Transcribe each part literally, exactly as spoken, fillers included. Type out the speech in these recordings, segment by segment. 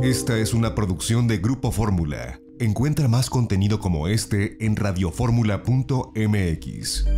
Esta es una producción de Grupo Fórmula. Encuentra más contenido como este en radioformula punto m x.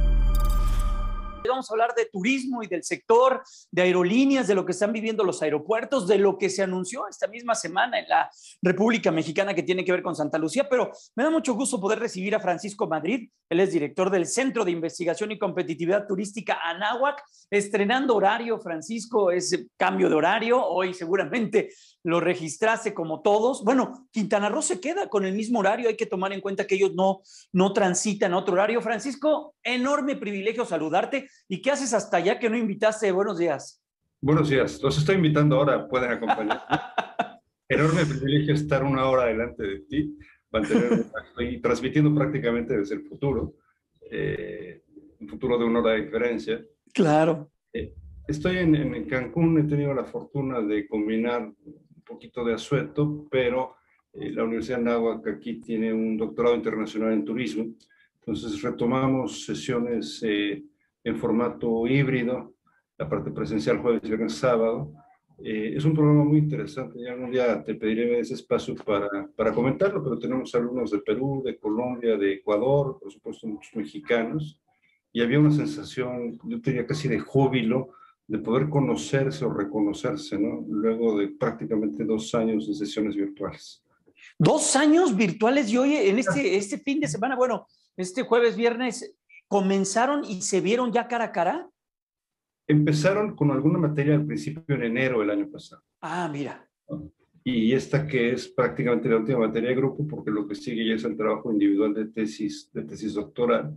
Vamos a hablar de turismo y del sector de aerolíneas, de lo que están viviendo los aeropuertos, de lo que se anunció esta misma semana en la República Mexicana que tiene que ver con Santa Lucía, pero me da mucho gusto poder recibir a Francisco Madrid. Él es director del Centro de Investigación y Competitividad Turística ANAHUAC, estrenando horario. Francisco, es cambio de horario, hoy seguramente lo registraste como todos. Bueno, Quintana Roo se queda con el mismo horario, hay que tomar en cuenta que ellos no, no transitan a otro horario. Francisco, enorme privilegio saludarte. ¿Y qué haces hasta allá que no invitaste? Buenos días. Buenos días, los estoy invitando ahora, pueden acompañarme. Enorme privilegio estar una hora delante de ti, mantener, estoy transmitiendo prácticamente desde el futuro, eh, un futuro de una hora de diferencia. Claro. Eh, estoy en, en Cancún, he tenido la fortuna de combinar un poquito de asueto, pero eh, la Universidad de Anáhuac aquí tiene un doctorado internacional en turismo, entonces retomamos sesiones eh, en formato híbrido, la parte presencial jueves, viernes, sábado. Eh, es un programa muy interesante, ya un día te pediré ese espacio para, para comentarlo, pero tenemos alumnos de Perú, de Colombia, de Ecuador, por supuesto muchos mexicanos, y había una sensación, yo diría casi de júbilo, de poder conocerse o reconocerse, ¿no? Luego de prácticamente dos años de sesiones virtuales. Dos años virtuales, y hoy en este, este fin de semana, bueno, este jueves, viernes, ¿comenzaron y se vieron ya cara a cara? Empezaron con alguna materia al principio en enero del año pasado. Ah, mira. ¿No? Y esta que es prácticamente la última materia de grupo, porque lo que sigue ya es el trabajo individual de tesis, de tesis doctoral,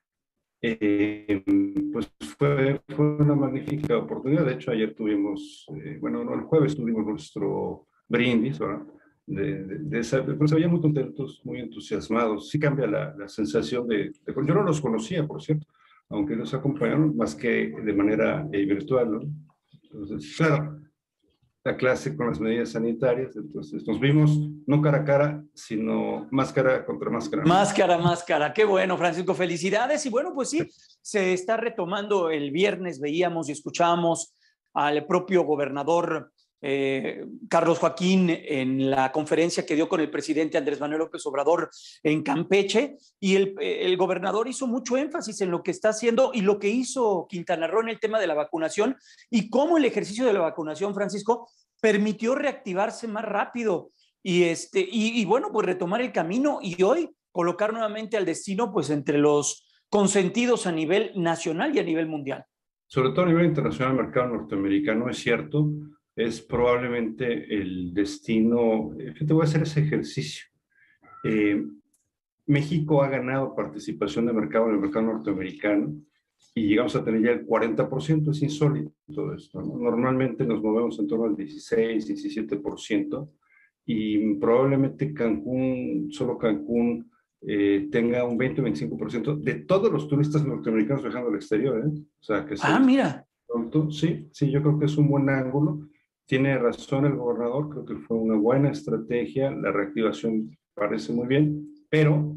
eh, pues fue, fue una magnífica oportunidad. De hecho, ayer tuvimos, eh, bueno, no, el jueves tuvimos nuestro brindis, ¿verdad? De, de, de esa, pero se veían muy contentos, muy entusiasmados. Sí cambia la, la sensación de, de... Yo no los conocía, por cierto, aunque nos acompañaron más que de manera eh, virtual, ¿no? Entonces, claro, la clase con las medidas sanitarias, entonces nos vimos no cara a cara, sino máscara contra máscara. Máscara, máscara, qué bueno, Francisco, felicidades. Y bueno, pues sí, se está retomando el viernes, veíamos y escuchábamos al propio gobernador Eh, Carlos Joaquín en la conferencia que dio con el presidente Andrés Manuel López Obrador en Campeche, y el, el gobernador hizo mucho énfasis en lo que está haciendo y lo que hizo Quintana Roo en el tema de la vacunación y cómo el ejercicio de la vacunación, Francisco, permitió reactivarse más rápido y, este, y, y bueno, pues retomar el camino y hoy colocar nuevamente al destino pues entre los consentidos a nivel nacional y a nivel mundial. Sobre todo a nivel internacional, el mercado norteamericano, es cierto, es probablemente el destino. Te voy a hacer ese ejercicio. Eh, México ha ganado participación de mercado en el mercado norteamericano y llegamos a tener ya el cuarenta por ciento, es insólito esto, ¿no? Normalmente nos movemos en torno al dieciséis, diecisiete por ciento y probablemente Cancún, solo Cancún, eh, tenga un veinte o veinticinco por ciento de todos los turistas norteamericanos viajando al exterior, ¿eh? O sea, que ah, mira. Pronto. Sí, sí, yo creo que es un buen ángulo. Tiene razón el gobernador, creo que fue una buena estrategia, la reactivación parece muy bien, pero,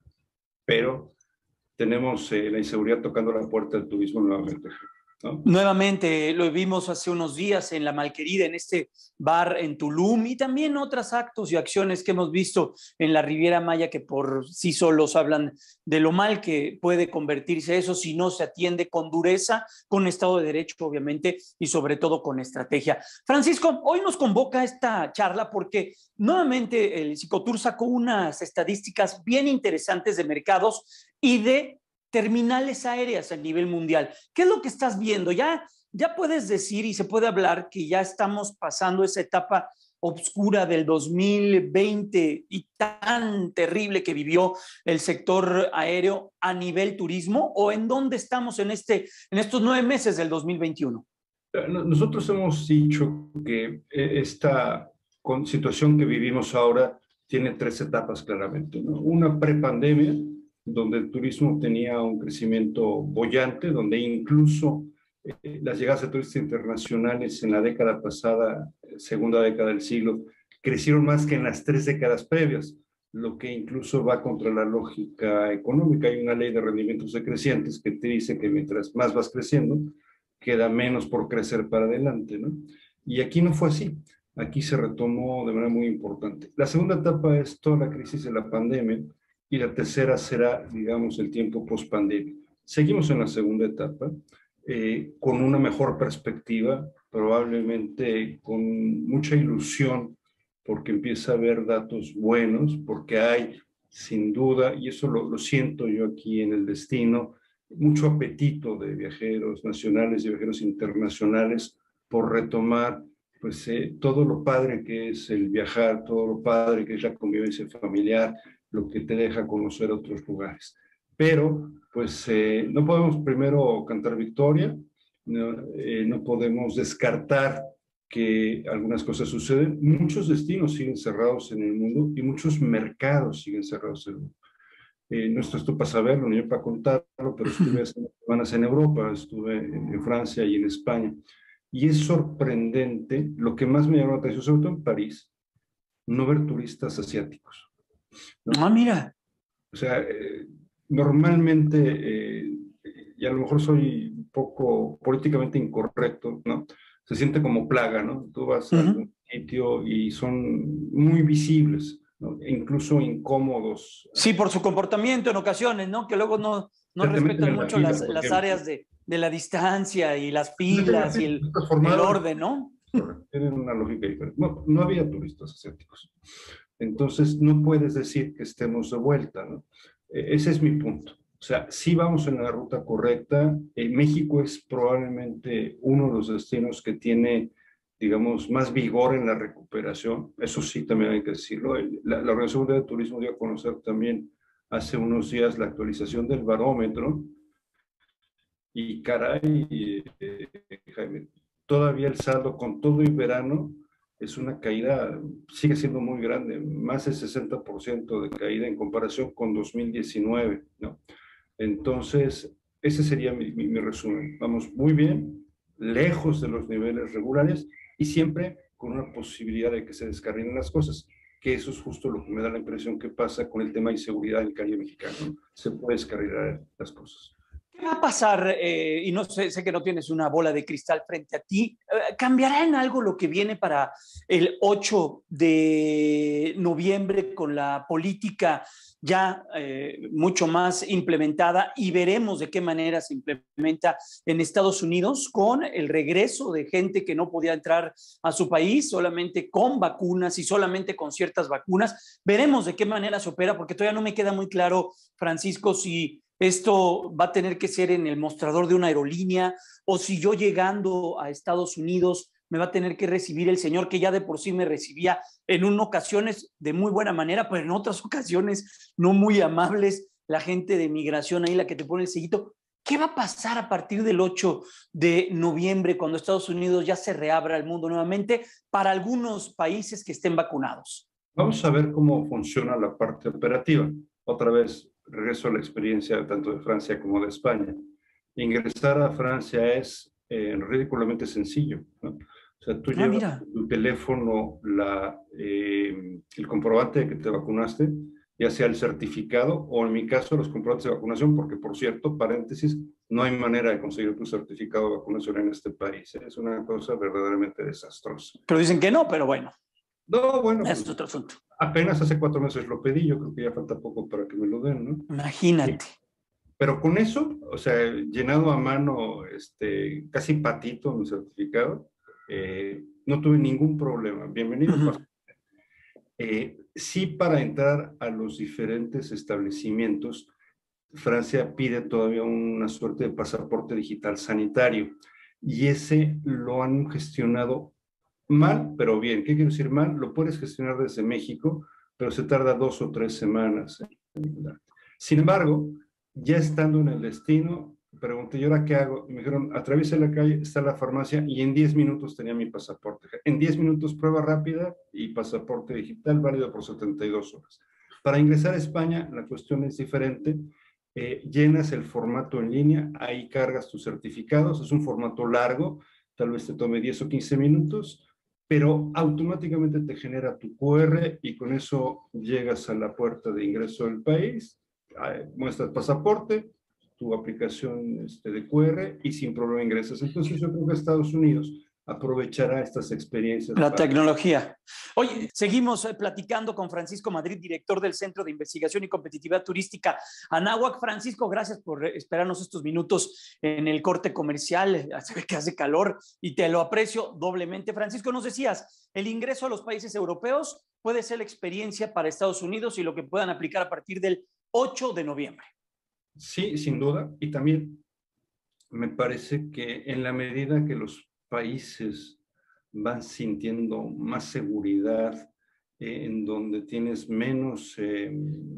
pero tenemos eh, la inseguridad tocando la puerta del turismo nuevamente, ¿no? Nuevamente, lo vimos hace unos días en La Malquerida, en este bar en Tulum, y también otros actos y acciones que hemos visto en la Riviera Maya que por sí solos hablan de lo mal que puede convertirse eso si no se atiende con dureza, con Estado de Derecho, obviamente, y sobre todo con estrategia. Francisco, hoy nos convoca esta charla porque nuevamente el Cicotur sacó unas estadísticas bien interesantes de mercados y de terminales aéreas a nivel mundial. ¿Qué es lo que estás viendo? Ya, ya puedes decir y se puede hablar que ya estamos pasando esa etapa oscura del dos mil veinte y tan terrible que vivió el sector aéreo a nivel turismo, ¿o en dónde estamos en, este, en estos nueve meses del dos mil veintiuno? Nosotros hemos dicho que esta situación que vivimos ahora tiene tres etapas claramente, ¿no? Una prepandemia, donde el turismo tenía un crecimiento boyante, donde incluso eh, las llegadas de turistas internacionales en la década pasada, segunda década del siglo, crecieron más que en las tres décadas previas, lo que incluso va contra la lógica económica. Hay una ley de rendimientos decrecientes que te dice que mientras más vas creciendo, queda menos por crecer para adelante, ¿no? Y aquí no fue así. aquí se retomó de manera muy importante. La segunda etapa es toda la crisis de la pandemia y la tercera será, digamos, el tiempo post-pandemia. Seguimos en la segunda etapa eh, con una mejor perspectiva, probablemente con mucha ilusión, porque empieza a haber datos buenos, porque hay, sin duda, y eso lo, lo siento yo aquí en el destino, mucho apetito de viajeros nacionales y viajeros internacionales por retomar pues eh, todo lo padre que es el viajar, todo lo padre que es la convivencia familiar, lo que te deja conocer otros lugares. Pero pues eh, no podemos primero cantar victoria, no, eh, no podemos descartar que algunas cosas suceden. Muchos destinos siguen cerrados en el mundo y muchos mercados siguen cerrados en el mundo. Eh, no esto, esto para saberlo, ni para contarlo, pero estuve hace semanas en Europa, estuve en, en Francia y en España. Y es sorprendente, lo que más me llamó la atención, sobre todo en París, no ver turistas asiáticos, ¿no? Ah, mira. O sea, eh, normalmente, eh, y a lo mejor soy un poco políticamente incorrecto, ¿no? Se siente como plaga, ¿no? Tú vas uh-huh. a algún sitio y son muy visibles, ¿no? E incluso incómodos. Sí, por su comportamiento en ocasiones, ¿no? Que luego no, no respetan mucho fila, las, las áreas de, de la distancia y las filas y el, el orden, ¿no? Tienen una lógica diferente. No, no había turistas asiáticos. Entonces, no puedes decir que estemos de vuelta, ¿no? Ese es mi punto. O sea, sí vamos en la ruta correcta. Eh, México es probablemente uno de los destinos que tiene, digamos, más vigor en la recuperación. Eso sí, también hay que decirlo. El, la, la Organización Mundial de Turismo dio a conocer también hace unos días la actualización del barómetro. Y caray, eh, Jaime, todavía el saldo con todo y verano es una caída, sigue siendo muy grande, más del sesenta por ciento de caída en comparación con dos mil diecinueve, ¿no? Entonces, ese sería mi, mi, mi resumen. Vamos muy bien, lejos de los niveles regulares y siempre con una posibilidad de que se descarrilen las cosas, que eso es justo lo que me da la impresión que pasa con el tema de inseguridad en el Caribe mexicano, ¿no? Se puede descarrilar las cosas. ¿Qué va a pasar? Eh, y no sé, sé que no tienes una bola de cristal frente a ti. Eh, ¿Cambiará en algo lo que viene para el ocho de noviembre con la política ya eh, mucho más implementada y veremos de qué manera se implementa en Estados Unidos con el regreso de gente que no podía entrar a su país solamente con vacunas y solamente con ciertas vacunas? Veremos de qué manera se opera, porque todavía no me queda muy claro, Francisco, si esto va a tener que ser en el mostrador de una aerolínea o si yo llegando a Estados Unidos me va a tener que recibir el señor que ya de por sí me recibía en unas ocasiones de muy buena manera, pero en otras ocasiones no muy amables, la gente de migración ahí, la que te pone el sellito. ¿Qué va a pasar a partir del ocho de noviembre cuando Estados Unidos ya se reabra al mundo nuevamente para algunos países que estén vacunados? Vamos a ver cómo funciona la parte operativa. Otra vez, regreso a la experiencia tanto de Francia como de España. Ingresar a Francia es eh, ridículamente sencillo, ¿no? O sea, tú llevas ah, tu teléfono, la, eh, el comprobante de que te vacunaste, ya sea el certificado o en mi caso los comprobantes de vacunación, porque por cierto, paréntesis, no hay manera de conseguir tu certificado de vacunación en este país. ¿eh? Es una cosa verdaderamente desastrosa. Pero dicen que no, pero bueno. No, bueno. Es pues, otro asunto. Apenas hace cuatro meses lo pedí, yo creo que ya falta poco para que me lo den, ¿no? Imagínate. Sí. Pero con eso, o sea, llenado a mano, este, casi patito mi certificado, eh, no tuve ningún problema. Bienvenido. Uh-huh. eh, sí, para entrar a los diferentes establecimientos, Francia pide todavía una suerte de pasaporte digital sanitario y ese lo han gestionado mal, pero bien. ¿Qué quiero decir mal? Lo puedes gestionar desde México, pero se tarda dos o tres semanas. Sin embargo, ya estando en el destino, pregunté, ¿y ahora qué hago? Y me dijeron, atraviesa la calle, está la farmacia, y en diez minutos tenía mi pasaporte. En diez minutos, prueba rápida y pasaporte digital válido por setenta y dos horas. Para ingresar a España, la cuestión es diferente. Eh, llenas el formato en línea, ahí cargas tus certificados, es un formato largo, tal vez te tome diez o quince minutos, pero automáticamente te genera tu cu erre y con eso llegas a la puerta de ingreso del país, muestras pasaporte, tu aplicación este, de cu erre y sin problema ingresas. Entonces yo creo que Estados Unidos aprovechará estas experiencias. La para... tecnología. Oye, seguimos eh, platicando con Francisco Madrid, director del Centro de Investigación y Competitividad Turística Anáhuac. Francisco, gracias por esperarnos estos minutos en el corte comercial. Se ve que hace calor y te lo aprecio doblemente. Francisco, nos decías, el ingreso a los países europeos puede ser la experiencia para Estados Unidos y lo que puedan aplicar a partir del ocho de noviembre. Sí, sin duda. Y también me parece que en la medida que los países van sintiendo más seguridad, eh, en donde tienes menos eh,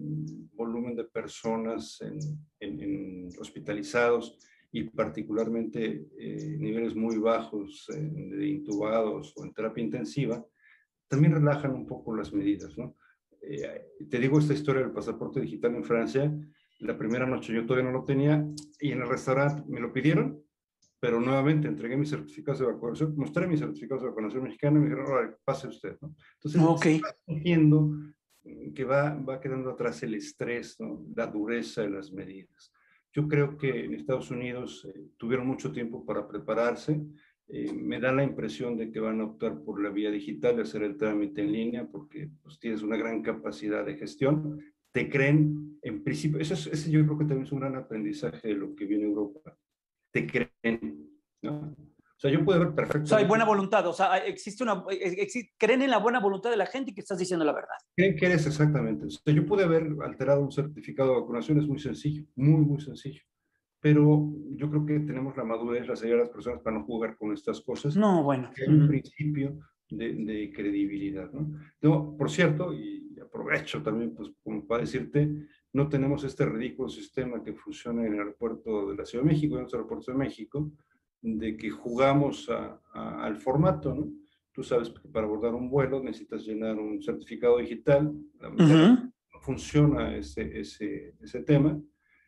volumen de personas en, en, en hospitalizados y particularmente eh, niveles muy bajos eh, de intubados o en terapia intensiva, también relajan un poco las medidas, ¿no? Eh, te digo esta historia del pasaporte digital en Francia. La primera noche yo todavía no lo tenía y en el restaurante me lo pidieron, pero nuevamente entregué mis certificados de vacunación, mostré mis certificados de vacunación mexicana y me dijeron, ahora pase usted, ¿no? Entonces, okay. entiendo que va, va quedando atrás el estrés, ¿no? La dureza de las medidas. Yo creo que en Estados Unidos eh, tuvieron mucho tiempo para prepararse. Eh, me da la impresión de que van a optar por la vía digital de hacer el trámite en línea porque pues, tienes una gran capacidad de gestión. Te creen, en principio, ese, ese yo creo que también es un gran aprendizaje de lo que viene Europa. Te creen, ¿no? O sea, yo puedo ver perfectamente... O sea, hay buena voluntad, o sea, existe una... Existe, creen en la buena voluntad de la gente y que estás diciendo la verdad. Creen que eres exactamente. O sea, yo pude haber alterado un certificado de vacunación, es muy sencillo, muy, muy sencillo. Pero yo creo que tenemos la madurez, la seriedad de las personas para no jugar con estas cosas. No, bueno. Hay un principio de, de credibilidad, ¿no? No, por cierto, y aprovecho también, pues, como para decirte, no tenemos este ridículo sistema que funciona en el aeropuerto de la Ciudad de México, en los aeropuertos de México, de que jugamos a, a, al formato, ¿no? Tú sabes que para abordar un vuelo necesitas llenar un certificado digital, la uh-huh. no funciona ese, ese, ese tema.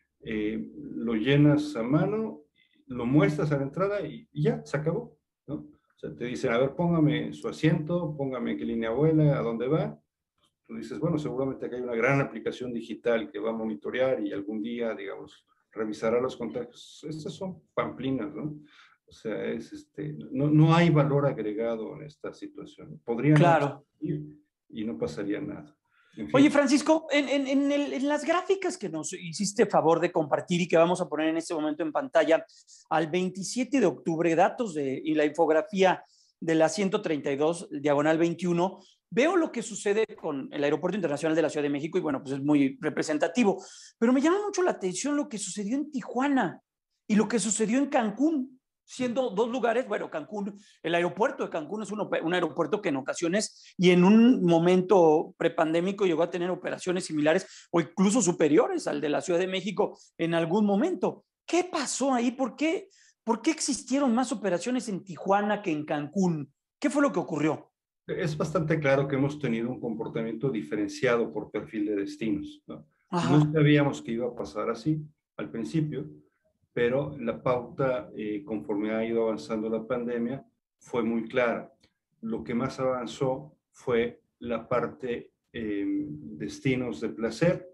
Eh, lo llenas a mano, lo muestras a la entrada y, y ya, se acabó, ¿no? O sea, te dicen, a ver, póngame su asiento, póngame qué línea vuela, a dónde va. Tú dices, bueno, seguramente que hay una gran aplicación digital que va a monitorear y algún día, digamos, revisará los contactos. Estas son pamplinas, ¿no? O sea, es, este, no, no hay valor agregado en esta situación. Podrían claro. ir y no pasaría nada. En fin. Oye, Francisco, en, en, en, el, en las gráficas que nos hiciste favor de compartir y que vamos a poner en este momento en pantalla, al veintisiete de octubre, datos de, y la infografía de la ciento treinta y dos, diagonal veintiuno, veo lo que sucede con el Aeropuerto Internacional de la Ciudad de México y bueno, pues es muy representativo, pero me llama mucho la atención lo que sucedió en Tijuana y lo que sucedió en Cancún, siendo dos lugares, bueno, Cancún, el aeropuerto de Cancún es un, un aeropuerto que en ocasiones y en un momento prepandémico llegó a tener operaciones similares o incluso superiores al de la Ciudad de México en algún momento. ¿Qué pasó ahí? ¿Por qué, por qué existieron más operaciones en Tijuana que en Cancún? ¿Qué fue lo que ocurrió? Es bastante claro que hemos tenido un comportamiento diferenciado por perfil de destinos, ¿no? No sabíamos que iba a pasar así al principio, pero la pauta, eh, conforme ha ido avanzando la pandemia, fue muy clara. Lo que más avanzó fue la parte eh, destinos de placer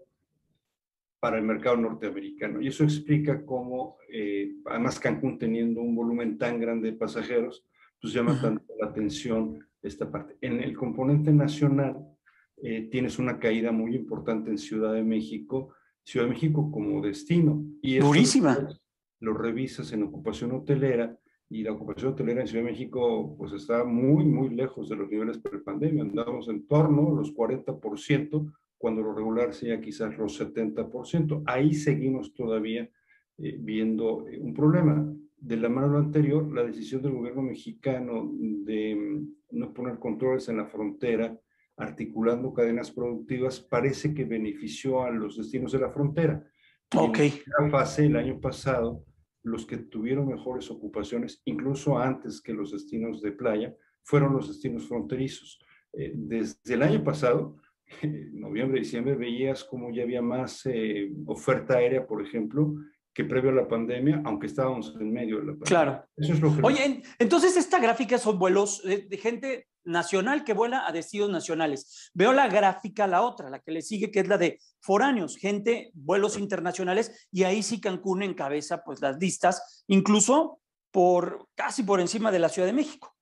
para el mercado norteamericano. Y eso explica cómo, eh, además Cancún teniendo un volumen tan grande de pasajeros, pues llama uh-huh. tanto la atención esta parte. En el componente nacional eh, tienes una caída muy importante en Ciudad de México, Ciudad de México como destino. Y eso durísima. Lo revisas en ocupación hotelera y la ocupación hotelera en Ciudad de México pues está muy, muy lejos de los niveles pre-pandemia. Andamos en torno a los cuarenta por ciento, cuando lo regular sea quizás los setenta por ciento. Ahí seguimos todavía eh, viendo eh, un problema. De la mano de lo anterior, la decisión del gobierno mexicano de um, no poner controles en la frontera, articulando cadenas productivas, parece que benefició a los destinos de la frontera. Ok. En la fase, el año pasado, los que tuvieron mejores ocupaciones, incluso antes que los destinos de playa, fueron los destinos fronterizos. Eh, desde el año pasado, en noviembre, diciembre, veías como ya había más eh, oferta aérea, por ejemplo, que previo a la pandemia, aunque estábamos en medio de la pandemia. Claro. Eso es lo que... Oye, en, entonces esta gráfica son vuelos de, de gente nacional que vuela a destinos nacionales. Veo la gráfica, la otra, la que le sigue, que es la de foráneos, gente, vuelos internacionales, y ahí sí Cancún encabeza pues las listas, incluso por casi por encima de la Ciudad de México.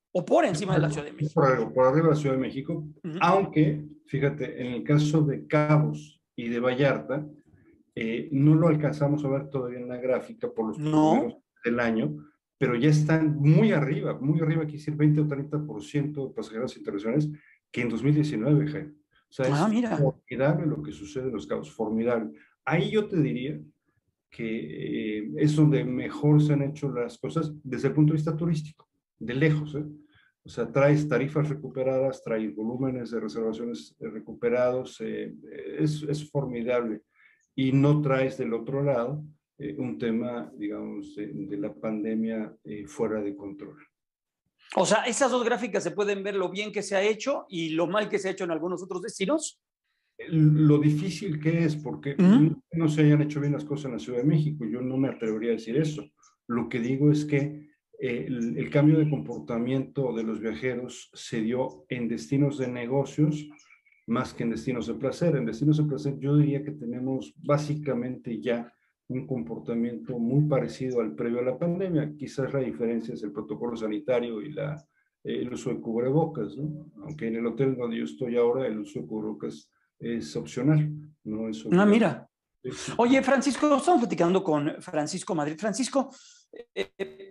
o por encima de la Ciudad de México. Por, por arriba de la Ciudad de México, uh-huh. Aunque, fíjate, en el caso de Cabos y de Vallarta, eh, no lo alcanzamos a ver todavía en la gráfica por los no. primeros del año, pero ya están muy arriba, muy arriba, aquí decir veinte o treinta por ciento de pasajeros internacionales que en dos mil diecinueve, Jaime. O sea, ah, es mira. formidable lo que sucede en Los Cabos, formidable. Ahí yo te diría que eh, es donde mejor se han hecho las cosas desde el punto de vista turístico, de lejos, ¿eh? O sea, traes tarifas recuperadas, traes volúmenes de reservaciones recuperados, eh, es, es formidable. Y no traes del otro lado eh, un tema, digamos, de, de la pandemia eh, fuera de control. O sea, esas dos gráficas se pueden ver lo bien que se ha hecho y lo mal que se ha hecho en algunos otros destinos. Lo difícil que es, porque uh-huh. no se hayan hecho bien las cosas en la Ciudad de México, yo no me atrevería a decir eso. Lo que digo es que eh, el, el cambio de comportamiento de los viajeros se dio en destinos de negocios más que en destinos de placer. En destinos de placer yo diría que tenemos básicamente ya un comportamiento muy parecido al previo a la pandemia. Quizás la diferencia es el protocolo sanitario y la, eh, el uso de cubrebocas, ¿no? Aunque en el hotel donde yo estoy ahora el uso de cubrebocas es opcional, no es opcional. Ah, mira. Oye, Francisco, estamos platicando con Francisco Madrid. Francisco, eh,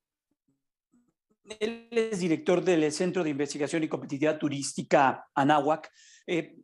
él es director del Centro de Investigación y Competitividad Turística Anáhuac. Eh,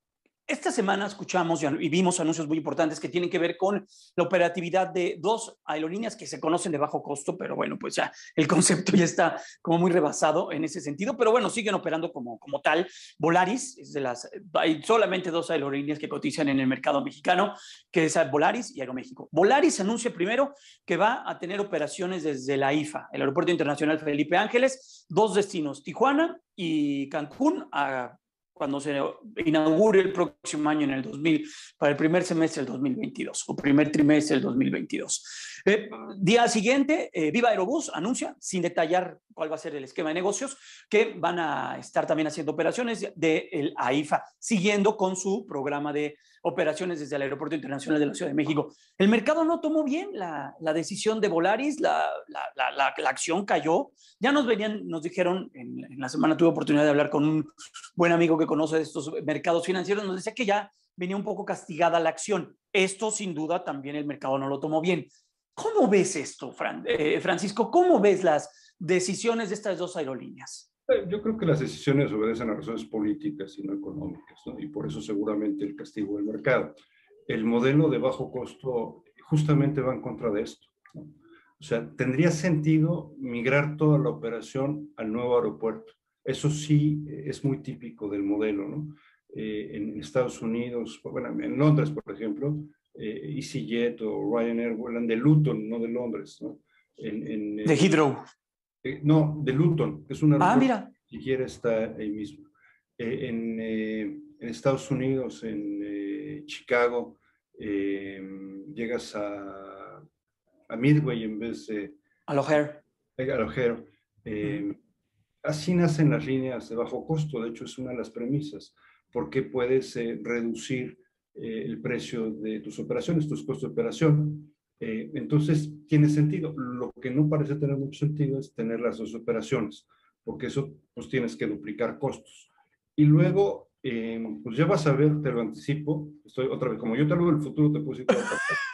esta semana escuchamos y vimos anuncios muy importantes que tienen que ver con la operatividad de dos aerolíneas que se conocen de bajo costo, pero bueno, pues ya el concepto ya está como muy rebasado en ese sentido, pero bueno, siguen operando como, como tal. Volaris, es de las, hay solamente dos aerolíneas que cotizan en el mercado mexicano, que es Volaris y Aeroméxico. Volaris anuncia primero que va a tener operaciones desde la I F A, el Aeropuerto Internacional Felipe Ángeles, dos destinos, Tijuana y Cancún, a cuando se inaugure el próximo año en el dos mil, para el primer semestre del dos mil veintidós, o primer trimestre del dos mil veintidós. Eh, día siguiente, eh, Viva Aerobús anuncia, sin detallar cuál va a ser el esquema de negocios, que van a estar también haciendo operaciones del A I F A, siguiendo con su programa de operaciones desde el Aeropuerto Internacional de la Ciudad de México. El mercado no tomó bien la, la decisión de Volaris, la, la, la, la, la acción cayó. Ya nos venían, nos dijeron, en, en la semana tuve oportunidad de hablar con un buen amigo que conoce de estos mercados financieros, nos decía que ya venía un poco castigada la acción. Esto, sin duda, también el mercado no lo tomó bien. ¿Cómo ves esto, Fran, eh, Francisco? ¿Cómo ves las decisiones de estas dos aerolíneas? Yo creo que las decisiones obedecen a razones políticas y no económicas, ¿no? Y por eso seguramente el castigo del mercado. El modelo de bajo costo justamente va en contra de esto, ¿no? O sea, tendría sentido migrar toda la operación al nuevo aeropuerto. Eso sí es muy típico del modelo, ¿no? Eh, en Estados Unidos, bueno, en Londres, por ejemplo, eh, EasyJet o Ryanair vuelan de Luton, no de Londres, ¿no? En, en, de Heathrow. Eh, no, de Luton, que es un aeropuerto ah, mira. que siquiera está ahí mismo. Eh, en, eh, en Estados Unidos, en eh, Chicago, eh, llegas a, a Midway en vez de... Al O'Hare. Al O'Hare. Eh, uh-huh. Así nacen las líneas de bajo costo, de hecho es una de las premisas, porque puedes eh, reducir eh, el precio de tus operaciones, tus costos de operación. Eh, entonces, tiene sentido. Lo que no parece tener mucho sentido es tener las dos operaciones, porque eso, pues, tienes que duplicar costos. Y luego, eh, pues ya vas a ver, te lo anticipo, estoy otra vez, como yo te hablo del futuro, te puse todo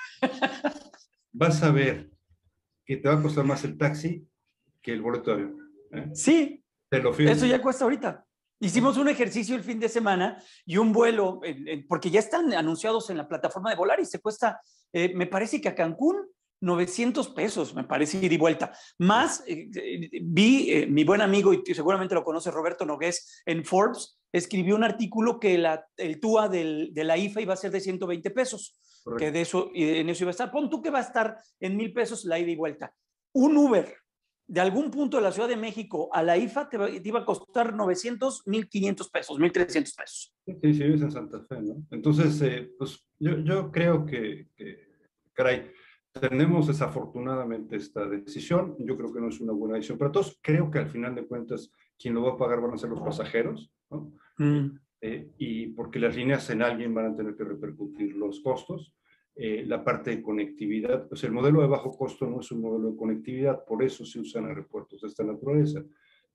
para vas a ver que te va a costar más el taxi que el boleto de avión. ¿eh? Sí, te lo firmo. Eso ya cuesta ahorita. Hicimos un ejercicio el fin de semana y un vuelo, eh, eh, porque ya están anunciados en la plataforma de Volaris, se cuesta, eh, me parece que a Cancún, novecientos pesos, me parece, ir y vuelta. Más, eh, eh, vi, eh, mi buen amigo, y seguramente lo conoce, Roberto Nogués, en Forbes, escribió un artículo que la, el T U A del, de la I F A iba a ser de ciento veinte pesos, Correcto. que de eso, y en eso iba a estar. Pon tú que va a estar en mil pesos la ida y vuelta. Un Uber de algún punto de la Ciudad de México a la I F A te, te iba a costar novecientos, mil quinientos pesos, mil trescientos pesos. Sí, si vives en Santa Fe, ¿no? Entonces, eh, pues yo, yo creo que, que, caray, tenemos desafortunadamente esta decisión. Yo creo que no es una buena decisión para todos. Creo que al final de cuentas, quien lo va a pagar van a ser los pasajeros, ¿no? Mm. Eh, y porque las líneas en alguien van a tener que repercutir los costos. Eh, la parte de conectividad, pues el modelo de bajo costo no es un modelo de conectividad, por eso se usan aeropuertos de esta naturaleza.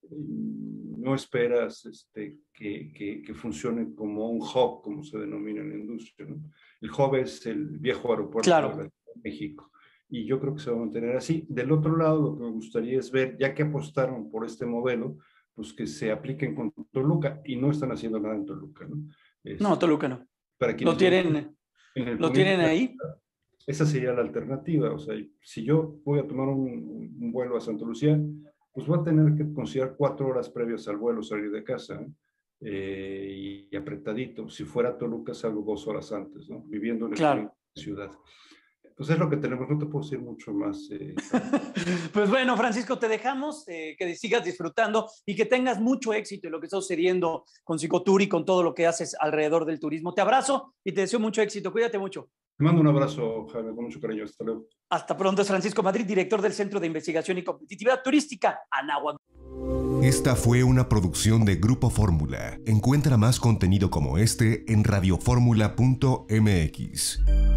no esperas este, que, que, que funcione como un hub, como se denomina en la industria, ¿no? El hub es el viejo aeropuerto claro. de la Ciudad de México, y yo creo que se va a mantener así. Del otro lado, lo que me gustaría es ver, ya que apostaron por este modelo, pues que se apliquen con Toluca, y no están haciendo nada en Toluca, ¿no? Este, no, Toluca no. Para Lo tienen, lo tienen ahí. Esa sería la alternativa. O sea, si yo voy a tomar un, un vuelo a Santa Lucía, pues voy a tener que considerar cuatro horas previas al vuelo, salir de casa, eh, y, y apretadito. Si fuera a Toluca, salgo dos horas antes, ¿no? Viviendo en claro. la ciudad. Pues es lo que tenemos, no te puedo decir mucho más. Eh, pues bueno, Francisco, te dejamos, eh, que sigas disfrutando y que tengas mucho éxito en lo que está sucediendo con Cictour y con todo lo que haces alrededor del turismo. Te abrazo y te deseo mucho éxito. Cuídate mucho. Te mando un abrazo, Jaime, con mucho cariño. Hasta luego. Hasta pronto. Es Francisco Madrid, director del Centro de Investigación y Competitividad Turística, Anáhuac. Esta fue una producción de Grupo Fórmula. Encuentra más contenido como este en radioformula punto m x.